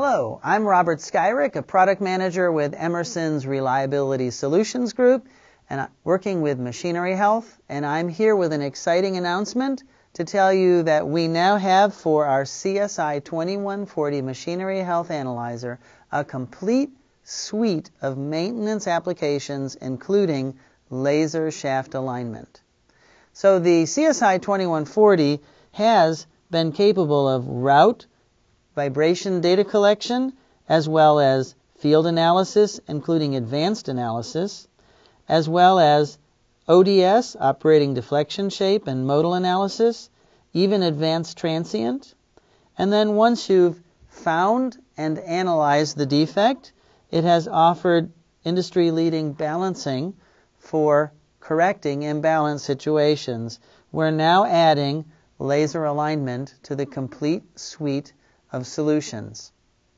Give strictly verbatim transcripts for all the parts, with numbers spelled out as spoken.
Hello, I'm Robert Skeirik, a product manager with Emerson's Reliability Solutions Group, and I'm working with machinery health, and I'm here with an exciting announcement to tell you that we now have for our C S I twenty-one forty Machinery Health Analyzer a complete suite of maintenance applications including laser shaft alignment. So the C S I twenty-one forty has been capable of route, vibration data collection, as well as field analysis, including advanced analysis, as well as O D S, operating deflection shape and modal analysis, even advanced transient. And then once you've found and analyzed the defect, it has offered industry-leading balancing for correcting imbalanced situations. We're now adding laser alignment to the complete suite of solutions.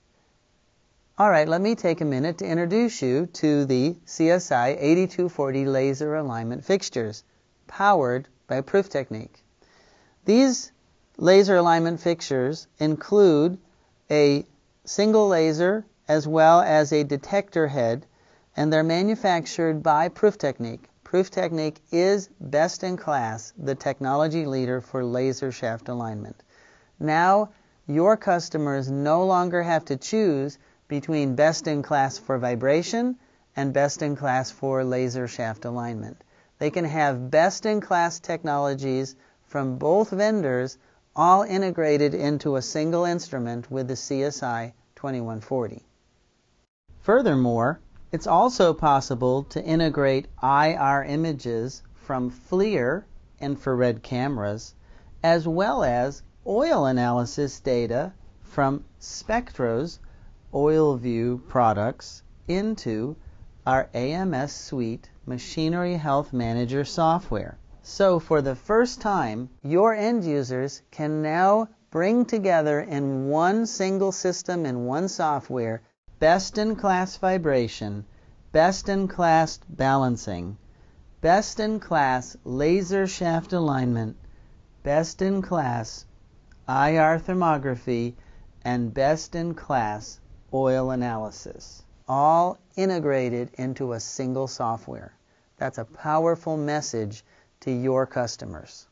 All right, let me take a minute to introduce you to the C S I eighty-two forty laser alignment fixtures, powered by Proof Technique. These laser alignment fixtures include a single laser as well as a detector head, and they're manufactured by Proof Technique. Proof Technique is best in class, the technology leader for laser shaft alignment. Now, your customers no longer have to choose between best in class for vibration and best in class for laser shaft alignment. They can have best in class technologies from both vendors all integrated into a single instrument with the C S I twenty-one forty. Furthermore, it's also possible to integrate I R images from FLIR infrared cameras as well as oil analysis data from Spectro's OilView products into our A M S Suite Machinery Health Manager software. So for the first time, your end users can now bring together in one single system, in one software, best-in-class vibration, best-in-class balancing, best-in-class laser shaft alignment, best-in-class I R thermography, and best-in-class oil analysis, all integrated into a single software. That's a powerful message to your customers.